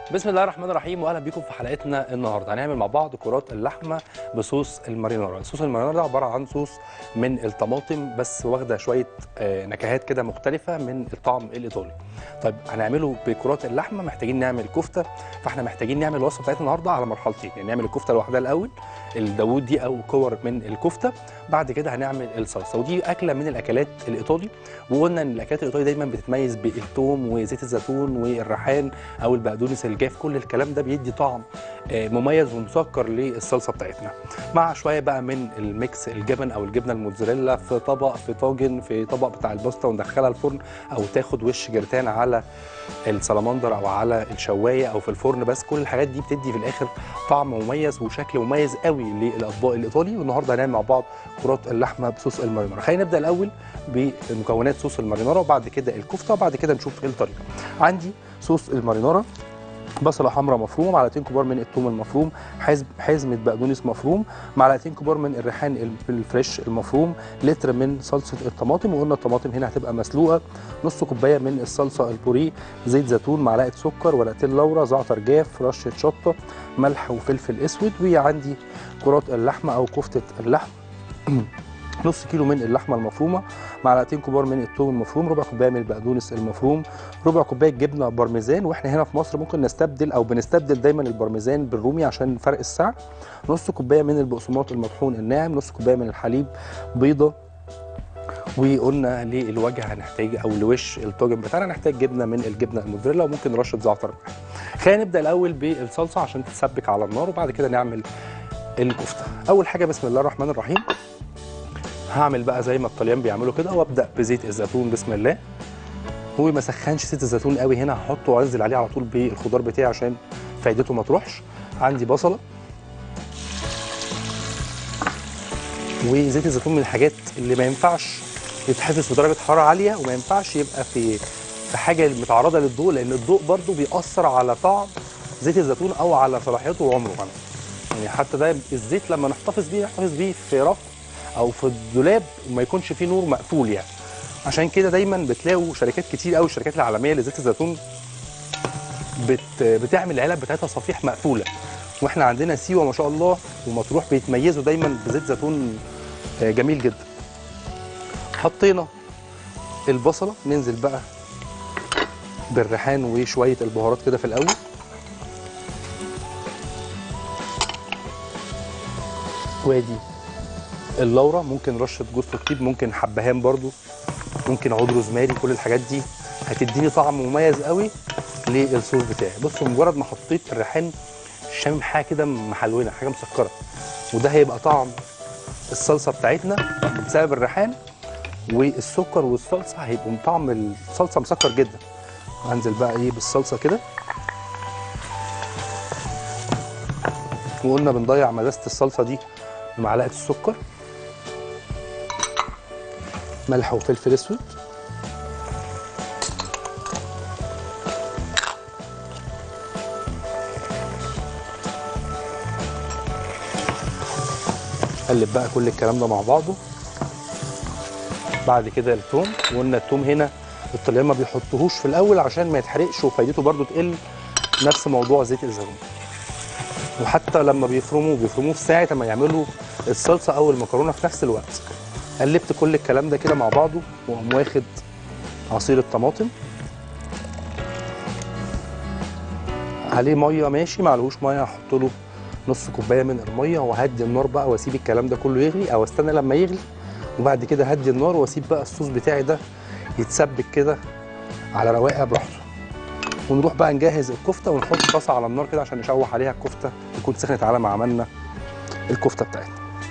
بسم الله الرحمن الرحيم، واهلا بيكم في حلقتنا النهارده. هنعمل مع بعض كرات اللحمه بصوص المارينارا. صوص المارينارا ده عباره عن صوص من الطماطم بس واخده شويه نكهات كده مختلفه من الطعم الايطالي. طيب هنعمله بكرات اللحمه، محتاجين نعمل كفته، فاحنا محتاجين نعمل الوصفه بتاعتنا النهارده على مرحلتين، يعني نعمل الكفته لوحدها الاول، الداوود دي او كور من الكفته، بعد كده هنعمل الصلصه. ودي اكله من الاكلات الايطالي، وقلنا ان الاكلات الايطالي دايما بتتميز بالثوم وزيت الزيتون والريحان او البقدونس الجاف. كل الكلام ده بيدي طعم مميز ومسكر للصلصه بتاعتنا، مع شويه بقى من الميكس الجبن او الجبنه الموتزاريلا في طبق، في طاجن، في طبق بتاع الباستا، وندخلها الفرن او تاخد وش جرتان على السلمندر او على الشوايه او في الفرن. بس كل الحاجات دي بتدي في الاخر طعم مميز وشكل مميز قوي للاطباق الايطالي. والنهارده هنعمل مع بعض كرات اللحمه بصوص المارينارا. خلينا نبدا الاول بمكونات صوص المارينارا، وبعد كده الكفته، وبعد كده نشوف ايه الطريقه. عندي صوص المارينارا: بصله حمراء مفرومه، معلقتين كبار من الثوم المفروم، حزمه بقدونس مفروم، معلقتين كبار من الريحان الفريش المفروم، لتر من صلصه الطماطم، وقلنا الطماطم هنا هتبقى مسلوقه، نص كوبايه من الصلصه البوريه، زيت زيتون، معلقه سكر، ورقتين لورا، زعتر جاف، رشه شطه، ملح وفلفل اسود. وعندي كرات اللحمه او كفته اللحم نص كيلو من اللحمه المفرومه، معلقتين كبار من الثوم المفروم، ربع كوبايه من البقدونس المفروم، ربع كوبايه جبنه بارميزان، واحنا هنا في مصر ممكن نستبدل او بنستبدل دايما البارميزان بالرومي عشان فرق السعر، نص كوبايه من البقسماط المطحون الناعم، نص كوبايه من الحليب، بيضه. وقلنا للوجه هنحتاج او لوش الطاجن بتاعنا هنحتاج جبنه من الجبنه الموتزاريلا وممكن رشه زعتر. خلينا نبدا الاول بالصلصه عشان تتسبك على النار، وبعد كده نعمل الكفته. اول حاجه بسم الله الرحمن الرحيم، هعمل بقى زي ما الطليان بيعملوا كده، وابدا بزيت الزيتون بسم الله. وما سخنش زيت الزيتون قوي هنا، هحطه وانزل عليه على طول بالخضار بتاعي عشان فايدته ما تروحش. عندي بصله، وزيت الزيتون من الحاجات اللي ما ينفعش يتحفظ في درجه حراره عاليه، وما ينفعش يبقى في حاجه متعرضه للضوء، لان الضوء برضو بيأثر على طعم زيت الزيتون او على صلاحيته وعمره كمان. يعني حتى ده الزيت لما نحتفظ بيه في رف او في الدولاب وما يكونش فيه نور مقفول يعني. عشان كده دايما بتلاقوا شركات كتير قوي، الشركات العالميه لزيت الزيتون بتعمل العلب بتاعتها صفيح مقفوله. واحنا عندنا سيوه ما شاء الله ومطروح بيتميزوا دايما بزيت زيتون جميل جدا. حطينا البصله، ننزل بقى بالريحان وشويه البهارات كده في الاول، وادي اللورة، ممكن رشه جوز الطيب، ممكن حبهان برضو، ممكن عود روزماري. كل الحاجات دي هتديني طعم مميز قوي للصوص بتاعي. بصوا مجرد ما حطيت الريحان شامم حاجه كده محلونه، حاجه مسكره، وده هيبقى طعم الصلصه بتاعتنا بسبب الريحان والسكر والصلصه، هيبقوا طعم الصلصه مسكر جدا. هنزل بقى ايه بالصلصه كده، وقلنا بنضيع مزازه الصلصه دي بمعلقه السكر، ملح وفلفل اسود، قلب بقى كل الكلام ده مع بعضه. بعد كده الثوم، وقلنا الثوم هنا الطليان ما بيحطوهوش في الاول عشان ما يتحرقش وفايدته برده تقل، نفس موضوع زيت الزيتون. وحتى لما بيفرموه في ساعه ما يعملوا الصلصه او المكرونه في نفس الوقت. قلبت كل الكلام ده كده مع بعضه، واقوم واخد عصير الطماطم عليه ميه، ماشي معلهوش ميه هحط له نص كوبايه من الميه، وهدي النار بقى واسيب الكلام ده كله يغلي، او استنى لما يغلي وبعد كده هدي النار واسيب بقى الصوص بتاعي ده يتسبك كده على رواقه براحته. ونروح بقى نجهز الكفته، ونحط طاسه على النار كده عشان نشوح عليها الكفته تكون سخنت على ما عملنا الكفته بتاعتنا.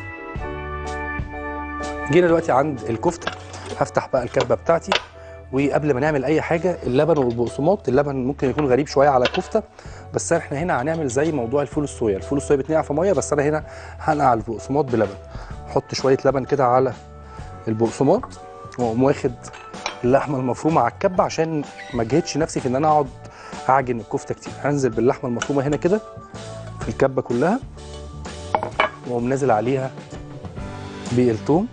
جينا دلوقتي عند الكفته، هفتح بقى الكبه بتاعتي. وقبل ما نعمل اي حاجه، اللبن والبقسماط، اللبن ممكن يكون غريب شويه على الكفته، بس احنا هنا هنعمل زي موضوع الفول الصويا. الفول الصويا بيتنقع في ميه، بس انا هنا هنقع البقسماط بلبن. احط شويه لبن كده على البقسماط، واقوم واخد اللحمه المفرومه على الكبه عشان ما اجهدش نفسي في ان انا اقعد اعجن الكفته كتير. هنزل باللحمه المفرومه هنا كده في الكبه كلها، واقوم نازل عليها بالثوم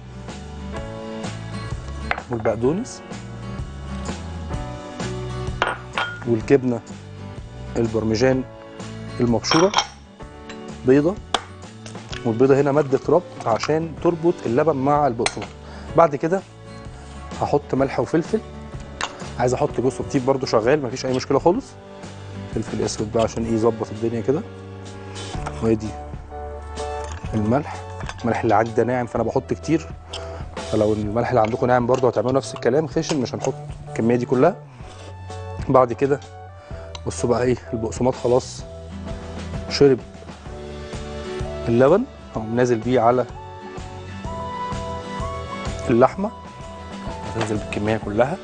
والبقدونس والجبنه البرمجان المبشوره، بيضه، والبيضه هنا ماده ربط عشان تربط اللبن مع البقسماط. بعد كده هحط ملح وفلفل، عايز احط جوز الطيب برده شغال مفيش اي مشكله خالص، فلفل اسود بقى عشان ايه يظبط الدنيا كده. وادي الملح اللي عندي ده ناعم فانا بحط كتير، فلو الملح اللي عندكم ناعم برده هتعملوا نفس الكلام، خشن مش هنحط الكميه دي كلها. بعد كده بصوا بقى ايه، البقسماط خلاص شرب اللبن، اقوم نازل بيه على اللحمه، هتنزل بالكميه كلها.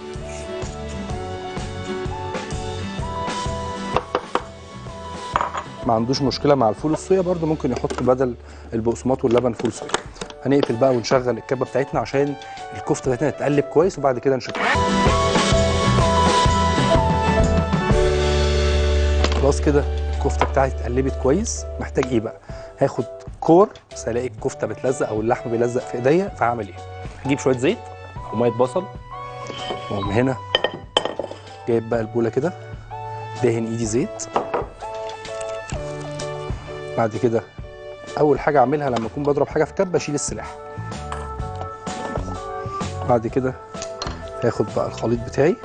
ما عندوش مشكله مع الفول الصويا برده ممكن يحط بدل البقسماط واللبن فول صويا. هنقفل بقى ونشغل الكبه بتاعتنا عشان الكفته بتاعتنا تتقلب كويس، وبعد كده نشوفها. خلاص كده الكفته بتاعتي اتقلبت كويس. محتاج ايه بقى؟ هاخد كور، بس الاقي الكفته بتلزق او اللحم بيلزق في ايديا، فهعمل ايه؟ هجيب شويه زيت او ميه بصل، واقوم هنا جايب بقى البوله كده دهن ايدي زيت. بعد كده اول حاجه اعملها لما اكون بضرب حاجه في كبه اشيل السلاح. بعد كده هاخد بقى الخليط بتاعي.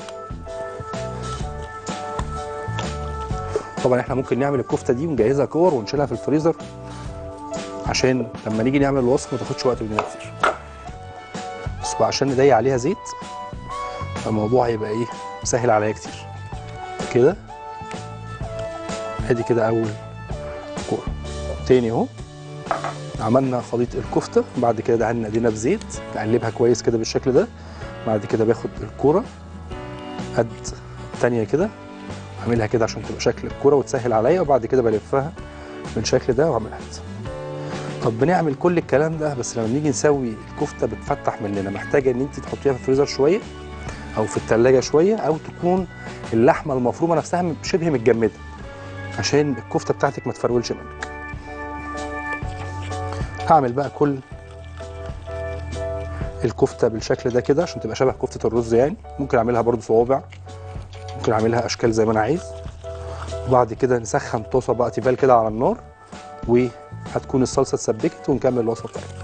طبعا احنا ممكن نعمل الكفته دي ونجهزها كور ونشيلها في الفريزر عشان لما نيجي نعمل الوصفه ما تاخدش وقت مننا كتير، بس بقى عشان نضيق عليها زيت فالموضوع هيبقى ايه، سهل عليا كتير كده. ادي كده اول كوره. تاني اهو عملنا خليط الكفته، بعد كده دهنا ايدينا بزيت، نقلبها كويس كده بالشكل ده. بعد كده باخد الكوره قد تانيه كده، اعملها كده عشان تبقى شكل الكوره وتسهل عليا، وبعد كده بلفها بالشكل ده واعملها. طب بنعمل كل الكلام ده بس لما نيجي نسوي الكفته بتفتح مننا، محتاجه ان انت تحطيها في الفريزر شويه او في الثلاجه شويه، او تكون اللحمه المفرومه نفسها شبه متجمده عشان الكفته بتاعتك ما تفرولش منك. هعمل بقى كل الكفته بالشكل ده كده عشان تبقى شبه كفته الرز يعني. ممكن اعملها برضو صوابع، ممكن اعملها اشكال زي ما انا عايز. وبعد كده نسخن طاسه بقى تيفال كده على النار، وهتكون الصلصه اتسبكت ونكمل الوصفه بتاعتنا.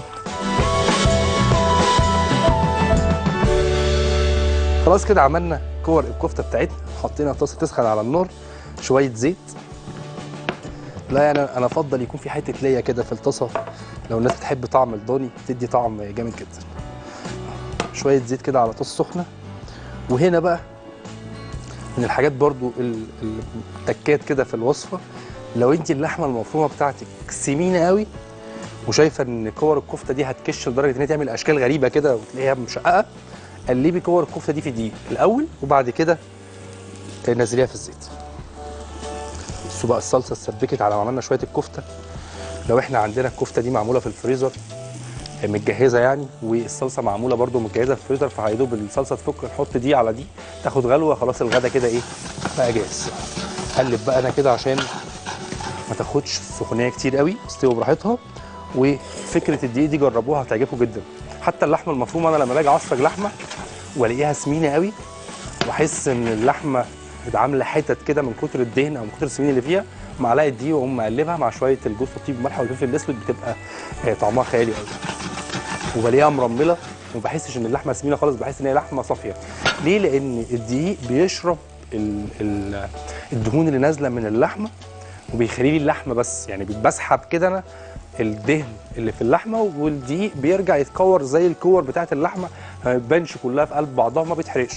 خلاص كده عملنا كور الكفته بتاعتنا، حطينا طاسه تسخن على النار، شويه زيت. لا يعني انا افضل يكون في حته ليا كده في الطاسه، لو الناس بتحب طعم الضاني بتدي طعم جامد جدا. شويه زيت كده على طاسه سخنه. وهنا بقى من الحاجات برضو التكات كده في الوصفه، لو انت اللحمه المفرومه بتاعتك سمينه قوي وشايفه ان كور الكفته دي هتكش لدرجه ان هي تعمل اشكال غريبه كده وتلاقيها مشققه، قلبي كور الكفته دي في دقيق الاول وبعد كده نزليها في الزيت. بصوا بقى الصلصه اتسبكت على ما عملنا شويه الكفته. لو احنا عندنا الكفته دي معموله في الفريزر متجهزه يعني، والصلصه معموله برده متجهزه في الفريزر، فهيدوب الصلصه تفك نحط دي على دي تاخد غلوه، خلاص الغدا كده ايه بقى جاهز. قلب بقى انا كده عشان ما تاخدش سخونيه كتير قوي، تستوي براحتها. وفكره الدقيق دي جربوها هتعجبكم جدا. حتى اللحمه المفرومه انا لما باجي اعصج لحمه والاقيها سمينه قوي واحس ان اللحمه عامله حتت كده من كتر الدهن او من كتر السمين اللي فيها، معلقه دي واقوم مقلبها مع شويه الجوز الطيب والملح والفلفل الاسود، بتبقى طعمها خيالي قوي. وبلاقيها مرمله وما بحسش ان اللحمه سمينه خالص، بحس ان هي لحمه صافيه. ليه؟ لان الدقيق بيشرب الدهون اللي نازله من اللحمه وبيخلي لي اللحمه بس، يعني بسحب كده انا الدهن اللي في اللحمه، والدقيق بيرجع يتكور زي الكور بتاعت اللحمه، ما بتبانش كلها في قلب بعضها وما بيتحرقش.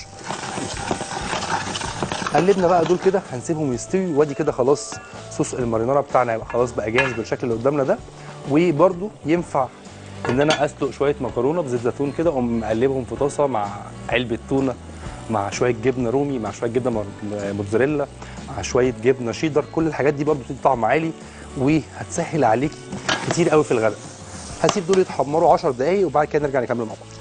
قلبنا بقى دول كده، هنسيبهم يستوي. وادي كده خلاص صوص المارينارا بتاعنا يبقى خلاص بقى جاهز بالشكل اللي قدامنا ده. وبرده ينفع ان انا اسلق شويه مكرونه بزيت زيتون كده، اقوم مقلبهم في طاسه مع علبه تونه، مع شويه جبنه رومي، مع شويه جبنه موتزاريلا، مع شويه جبنه شيدر. كل الحاجات دي برده بتدي طعم عالي وهتسهل عليكي كتير قوي في الغداء. هسيب دول يتحمروا 10 دقايق وبعد كده نرجع نكمل مع بعض.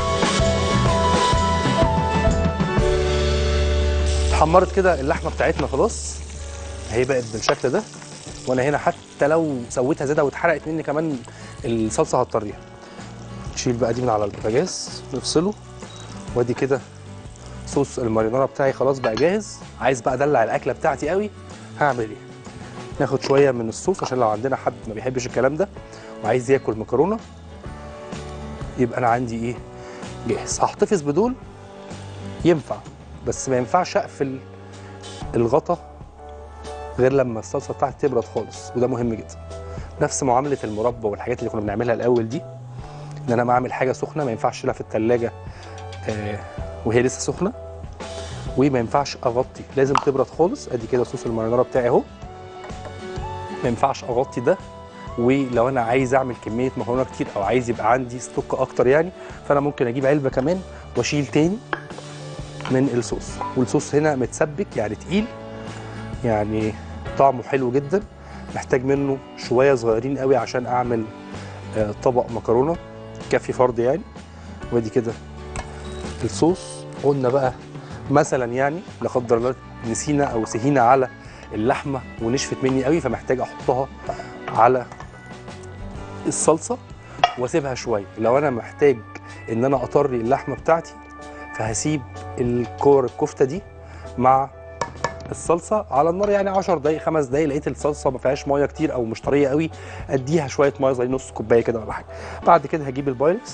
اتحمرت كده اللحمه بتاعتنا خلاص، اهي بقت بالشكل ده. وانا هنا حتى لو سويتها زياده واتحرقت مني كمان الصلصه هتطريها. نشيل بقى دي من على البوتاجاز نفصله. وادي كده صوص المارينارا بتاعي خلاص بقى جاهز. عايز بقى ادلع الاكله بتاعتي قوي، هعمل ايه؟ ناخد شويه من الصوص عشان لو عندنا حد ما بيحبش الكلام ده وعايز ياكل مكرونه، يبقى انا عندي ايه جاهز. هحتفظ بدول ينفع، بس ما ينفعش اقفل الغطا غير لما الصلصه بتاعتي تبرد خالص، وده مهم جدا. نفس معامله المربى والحاجات اللي كنا بنعملها الاول دي، ان انا بعمل حاجه سخنه ما ينفعش لها في الثلاجه وهي لسه سخنه، وما ينفعش اغطي، لازم تبرد خالص. ادي كده صوص المارينارا بتاعي اهو، ما ينفعش اغطي ده. ولو انا عايز اعمل كميه مكرونه كتير او عايز يبقى عندي ستوك اكتر يعني، فانا ممكن اجيب علبه كمان واشيل تاني من الصوص. والصوص هنا متسبك يعني تقيل، يعني طعمه حلو جدا، محتاج منه شويه صغيرين قوي عشان اعمل طبق مكرونه كافي فرد يعني. وادي كده الصوص. قلنا بقى مثلا يعني لا قدر الله نسينا او سهينا على اللحمه ونشفت مني قوي، فمحتاج احطها على الصلصه واسيبها شويه. لو انا محتاج ان انا اطري اللحمه بتاعتي، فهسيب الكور الكفته دي مع الصلصه على النار يعني 10 دقائق 5 دقائق. لقيت الصلصه ما فيهاش ميه كتير او مش طريه قوي، اديها شويه ميه زي نص كوبايه كده ولا حاجه. بعد كده هجيب البايركس،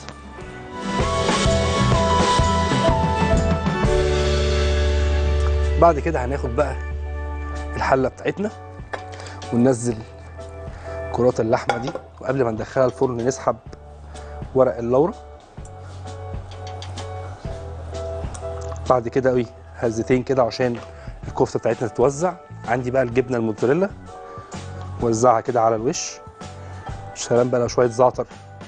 بعد كده هناخد بقى الحله بتاعتنا وننزل كرات اللحمه دي، وقبل ما ندخلها الفرن نسحب ورق اللورا. بعد كده قوي هزتين كده عشان الكفته بتاعتنا تتوزع. عندي بقى الجبنه الموتزاريلا، وزعها كده على الوش. سلام بقى لو شويه زعتر،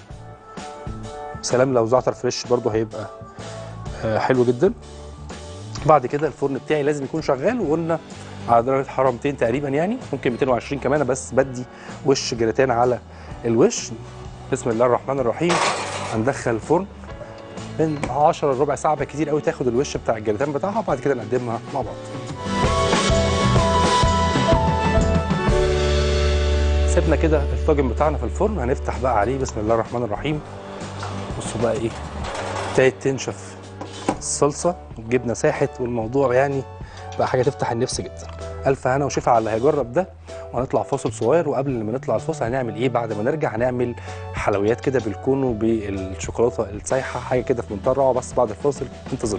سلام لو زعتر فريش برضو هيبقى حلو جدا. بعد كده الفرن بتاعي لازم يكون شغال، وقلنا على درجه حراره 200 تقريبا يعني، ممكن 220 كمان، بس بدي وش جراتان على الوش. بسم الله الرحمن الرحيم. هندخل الفرن من 10 لربع ساعه بالكتير قوي تاخد الوش بتاع الجراتان بتاعها، وبعد كده نقدمها مع بعض. سيبنا كده الطاجن بتاعنا في الفرن، هنفتح بقى عليه بسم الله الرحمن الرحيم. بصوا بقى ايه، ابتدت تنشف الصلصه والجبنه ساحت، والموضوع يعني بقى حاجه تفتح النفس جدا. الف هنا وشفا على اللي هيجرب ده. وهنطلع فاصل صغير، وقبل ما نطلع الفاصل هنعمل ايه؟ بعد ما نرجع هنعمل حلويات كده بالكونو بالشوكولاته السايحه، حاجه كده في منتهى الروعه. بس بعد الفاصل انتظروا.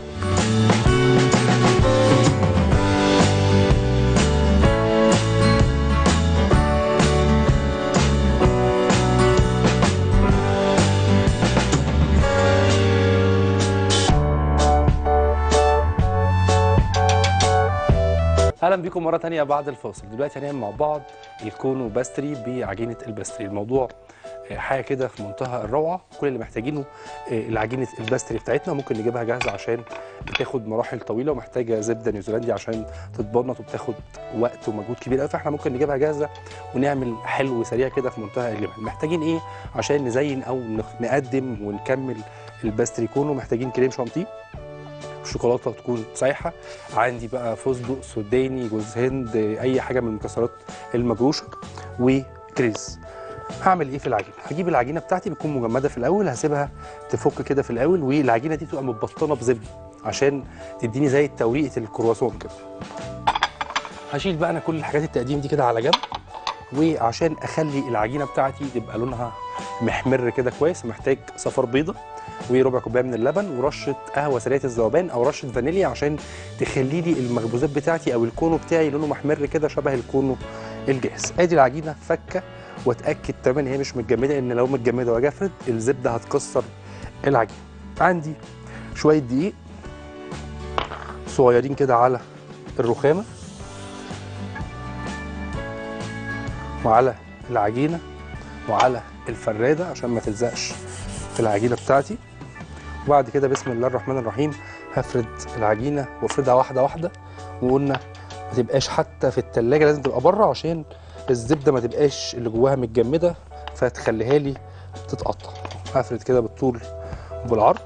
اهلا بيكم مره ثانيه بعد الفاصل. دلوقتي هنعمل مع بعض الكونو باستري بعجينه الباستري. الموضوع حاجه كده في منتهى الروعه. كل اللي محتاجينه العجينه الباستري بتاعتنا، ممكن نجيبها جاهزه عشان بتاخد مراحل طويله ومحتاجه زبده نيوزيلندي عشان تتبنط وبتاخد وقت ومجهود كبير قوي، فاحنا ممكن نجيبها جاهزه ونعمل حلو سريع كده في منتهى الجمال. محتاجين ايه عشان نزين او نقدم ونكمل الباستري كونو؟ محتاجين كريم شانتيه، الشوكولاته تكون سايحه، عندي بقى فستق سوداني، جوز هند، اي حاجه من المكسرات المجروشه، وكريز. هعمل ايه في العجينه؟ هجيب العجينه بتاعتي بتكون مجمده في الاول، هسيبها تفك كده في الاول، والعجينه دي تبقى متبطنه بزبده عشان تديني زي توريقه الكرواسون كده. هشيل بقى انا كل الحاجات التقديم دي كده على جنب، وعشان اخلي العجينه بتاعتي تبقى لونها محمر كده كويس، محتاج صفار بيضه وربع كوبايه من اللبن ورشه قهوه سريعه الذوبان او رشه فانيليا عشان تخلي لي المخبوزات بتاعتي او الكونو بتاعي لونه محمر كده شبه الكونو الجاهز. ادي العجينه فكه، واتاكد تماما ان هي مش متجمده، ان لو متجمده واجي افرد الزبده هتكسر العجينه. عندي شويه دقيق صغيرين كده على الرخامه وعلى العجينه وعلى الفراده عشان ما تلزقش في العجينه بتاعتي. وبعد كده بسم الله الرحمن الرحيم هفرد العجينه وافردها واحده واحده. وقلنا ما تبقاش حتى في التلاجة، لازم تبقى بره عشان الزبده ما تبقاش اللي جواها متجمده فتخليها لي تتقطع. هفرد كده بالطول وبالعرض،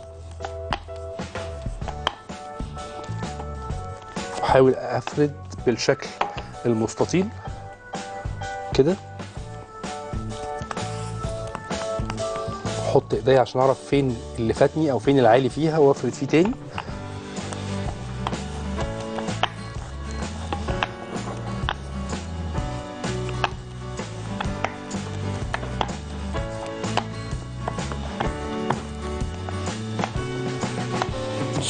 واحاول افرد بالشكل المستطيل كده. احط ايديا عشان اعرف فين اللي فاتني او فين العالي فيها وافرد فيه تاني.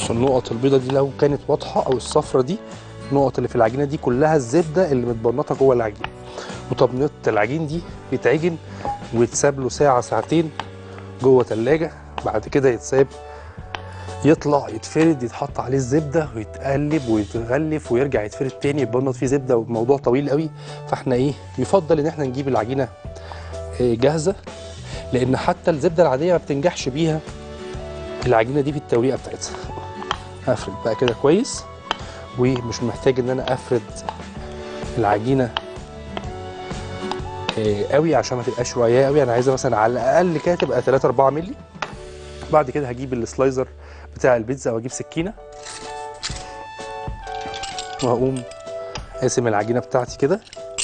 بصوا النقط البيضه دي لو كانت واضحه، او الصفرة دي، النقط اللي في العجينه دي كلها الزبده اللي متبنطه جوه العجين. وتبنيط العجين دي بيتعجن ويتساب له ساعه ساعتين جوه تلاجة. بعد كده يتساب يطلع يتفرد، يتحط عليه الزبده ويتقلب ويتغلف ويرجع يتفرد تاني يتبنط فيه زبده، والموضوع طويل قوي. فاحنا يفضل ان احنا نجيب العجينه جاهزه، لان حتى الزبده العاديه ما بتنجحش بيها العجينه دي في التوريقه بتاعتها. هفرد بقى كده كويس، ومش محتاج ان انا افرد العجينه قوي عشان ما تبقاش رقيقه قوي. انا عايزها مثلا على الاقل كده تبقى 3 4 مللي. بعد كده هجيب السلايزر بتاع البيتزا او اجيب سكينه، وهقوم قاسم العجينه بتاعتي كده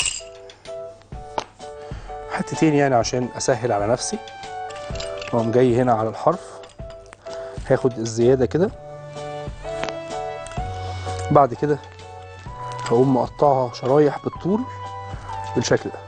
حتتين يعني عشان اسهل على نفسي. واقوم جاي هنا على الحرف هاخد الزياده كده. بعد كده هقوم مقطعها شرايح بالطول بالشكل ده.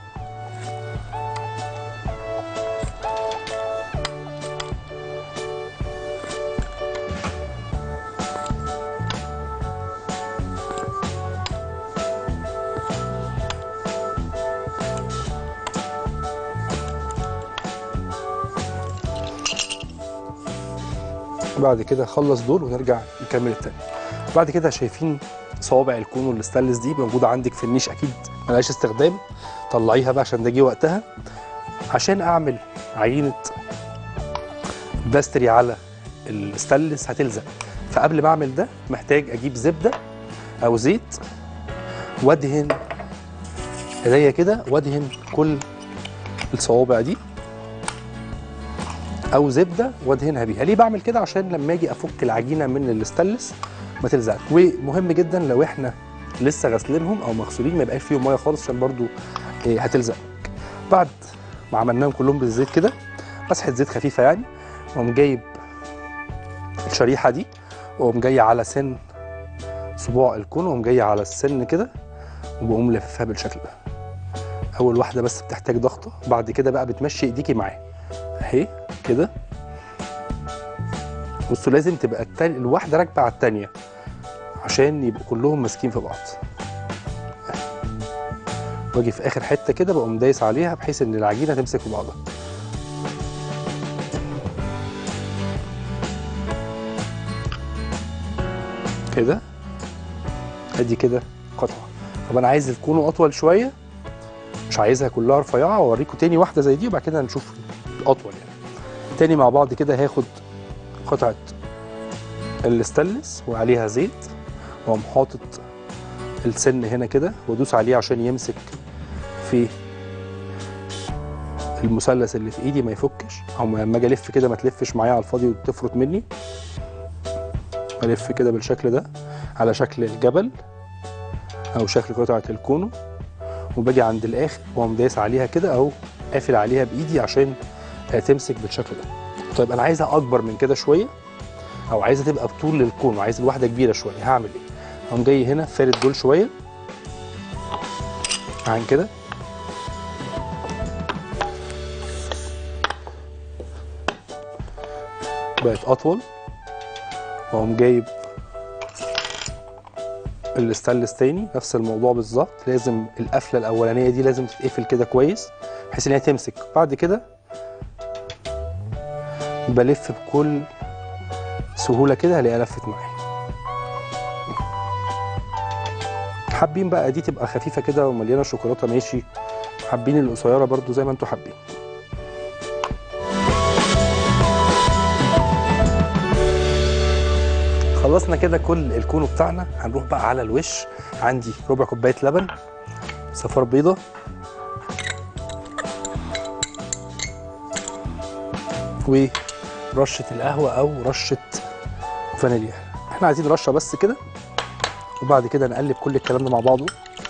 بعد كده اخلص دول ونرجع نكمل التاني. بعد كده شايفين صوابع الكون والستانلس دي موجوده عندك في النيش، اكيد ملهاش استخدام، طلعيها بقى عشان ده جه وقتها. عشان اعمل عجينه باستري على الستانلس هتلزق، فقبل ما اعمل ده محتاج اجيب زبده او زيت وادهن ايديا كده، وادهن كل الصوابع دي، او زبده وادهنها بيها. ليه بعمل كده؟ عشان لما اجي افك العجينه من الستانلس ما تلزقش. ومهم جدا لو احنا لسه غاسلينهم او مغسولين ما يبقاش فيهم ميه خالص، عشان برضو هتلزق. بعد ما عملناهم كلهم بالزيت كده، مسحه زيت خفيفه يعني، واقوم جايب الشريحه دي واقوم جاي على سن صباع الكون، واقوم جاي على السن كده، وبقوم لففها بالشكل ده. اول واحده بس بتحتاج ضغطه، بعد كده بقى بتمشي ايديكي معاه اهي كده. بصوا لازم تبقى الواحده راكبه على الثانيه عشان يبقوا كلهم ماسكين في بعض. واجي في اخر حته كده بقوم دايس عليها بحيث ان العجينه تمسك في بعضها كده. ادي كده قطعه. طب انا عايز الكون اطول شويه، مش عايزها كلها رفيعه، واوريكم تاني واحده زي دي وبعد كده هنشوف اطول يعني. تاني مع بعض كده هاخد قطعه الستانلس وعليها زيت، واقوم حاطط السن هنا كده وادوس عليه عشان يمسك في المثلث اللي في ايدي ما يفكش، او لما اجي الف كده ما تلفش معايا على الفاضي وتفرط مني. الف كده بالشكل ده على شكل الجبل او شكل قطعه الكونو، وباجي عند الاخر واقوم دايس عليها كده او قافل عليها بايدي عشان تمسك بالشكل ده. طيب انا عايزها اكبر من كده شويه، او عايزه تبقى بطول الكون وعايز الواحده كبيره شويه، هعمل ايه؟ هقوم جاي هنا فارد دول شويه عن كده، بقت اطول، واقوم جايب الستانلس تاني نفس الموضوع بالظبط. لازم القفله الاولانيه دي لازم تتقفل كده كويس بحيث ان هي تمسك. بعد كده بلف بكل سهوله كده هلاقيها لفت معايا. حابين بقى دي تبقى خفيفه كده ومليانه شوكولاته ماشي، حابين القصيره برضو زي ما انتوا حابين. خلصنا كده كل الكونو بتاعنا. هنروح بقى على الوش. عندي ربع كوبايه لبن، صفار بيضه، ورشه القهوه او رشه فانيليا. احنا عايزين رشه بس كده، وبعد كده نقلب كل الكلام ده مع بعضه.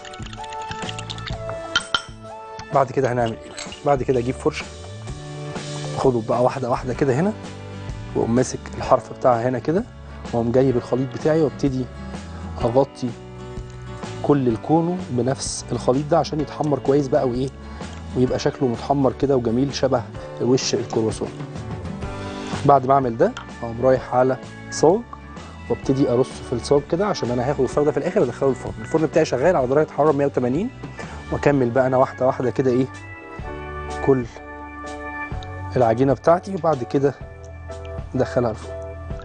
بعد كده هنعمل ايه؟ بعد كده اجيب فرشه، اخده بقى واحده واحده كده هنا، واقوم ماسك الحرف بتاعها هنا كده، واقوم جايب الخليط بتاعي وابتدي اغطي كل الكونو بنفس الخليط ده عشان يتحمر كويس بقى وايه، ويبقى شكله متحمر كده وجميل شبه وش الكرواسون. بعد ما اعمل ده اقوم رايح على صاج وابتدي ارص في الصاج كده عشان انا هاخد الفراخ ده في الاخر ادخله الفرن. الفرن بتاعي شغال على درجه حراره 180، واكمل بقى انا واحده واحده كده ايه كل العجينه بتاعتي، وبعد كده ادخلها الفرن.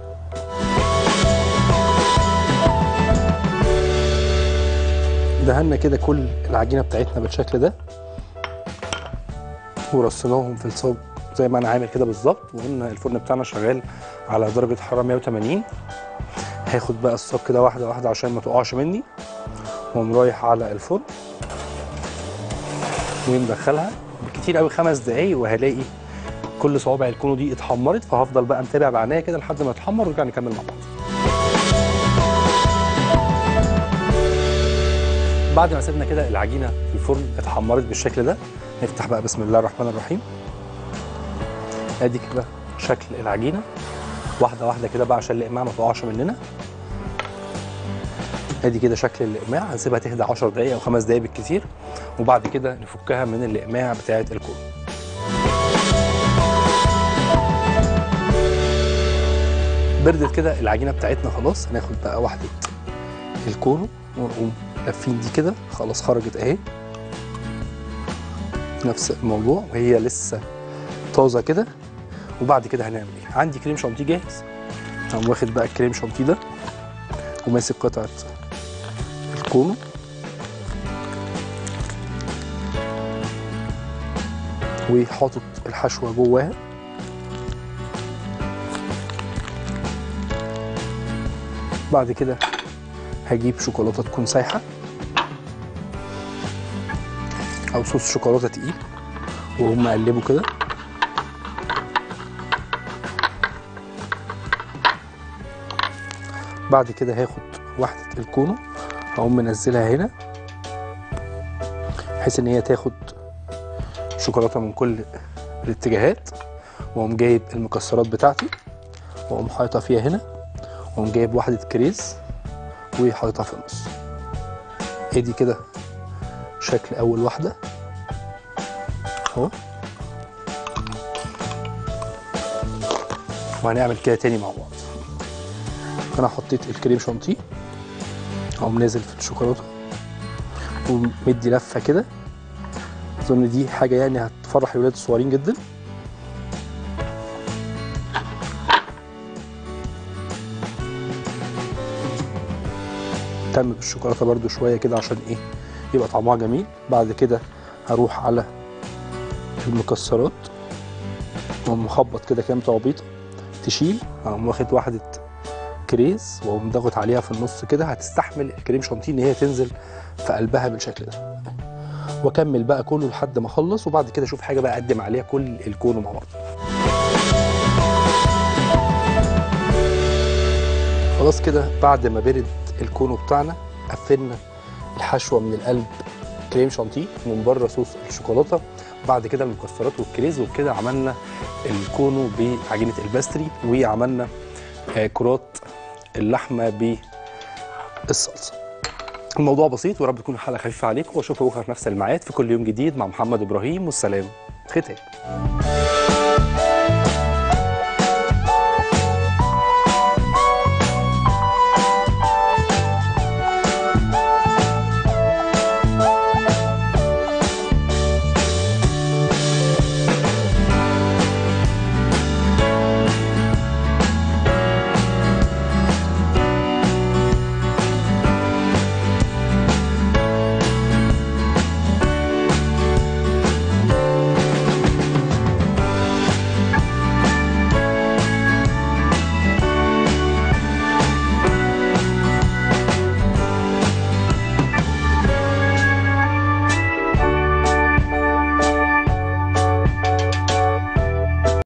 دهنا كده كل العجينه بتاعتنا بالشكل ده، ورصيناهم في الصاج زي ما انا عامل كده بالظبط، وقلنا الفرن بتاعنا شغال على درجه حراره 180. هاخد بقى الصاج كده واحده واحده عشان ما تقعش مني، واقوم رايح على الفرن ومدخلها بالكتير قوي 5 دقايق، وهلاقي كل صوابع الكونو دي اتحمرت، فهفضل بقى متابع بعناية كده لحد ما تتحمر ونرجع نكمل مع بعض. بعد ما سيبنا كده العجينه في الفرن اتحمرت بالشكل ده، نفتح بقى بسم الله الرحمن الرحيم. ادي كده شكل العجينه واحده واحده كده بقى عشان الاقماع ما تقعش مننا. ادي كده شكل الاقماع، هنسيبها تهدى 10 دقايق او 5 دقايق بالكتير، وبعد كده نفكها من الاقماع بتاعه الكون. بردت كده العجينه بتاعتنا خلاص، هناخد بقى واحده الكونو ونقوم لافين دي كده، خلاص خرجت اهي. نفس الموضوع وهي لسه طازه كده. وبعد كده هنعمل ايه؟ عندي كريم شانتيه جاهز، هقوم واخد بقى الكريم شانتيه ده وماسك قطعه الكونو وحاطط الحشوه جواها. بعد كده هجيب شوكولاته تكون سايحه او صوص شوكولاته تقيل، واقوم اقلبه كده. بعد كده هاخد واحده الكونو هقوم منزلها هنا بحيث ان هي تاخد شوكولاته من كل الاتجاهات، واقوم جايب المكسرات بتاعتي واقوم حاططها فيها هنا، واقوم جايب واحده كريز وحاططها في النص. ادي كده شكل اول واحده اهو، وهنعمل كده تاني مع بعض. انا حطيت الكريم شانتيه، اقوم نازل في الشوكولاته ومدي لفه كده. اظن دي حاجه يعني هتفرح الولاد الصغيرين جدا. اهتم بالشوكولاته برده شويه كده عشان ايه يبقى طعمها جميل. بعد كده هروح على المكسرات واقوم مخبط كده كام تخبيطه تشيل. اقوم واخد واحده كريز واقوم ضاغط عليها في النص كده، هتستحمل الكريم شانتيه ان هي تنزل في قلبها بالشكل ده. واكمل بقى كله لحد ما اخلص، وبعد كده اشوف حاجه بقى اقدم عليها كل الكونو مع بعض. خلاص كده بعد ما برد الكونو بتاعنا، قفلنا الحشوه من القلب كريم شانتيه ومن بره صوص الشوكولاته، بعد كده المكسرات والكريز، وبكده عملنا الكونو بعجينه الباستري، وعملنا كرات اللحمه بالصلصه. الموضوع بسيط، ورب تكون الحلقه خفيفه عليكم، واشوفكم بكره في نفس الميعاد في كل يوم جديد مع محمد ابراهيم، والسلام ختام.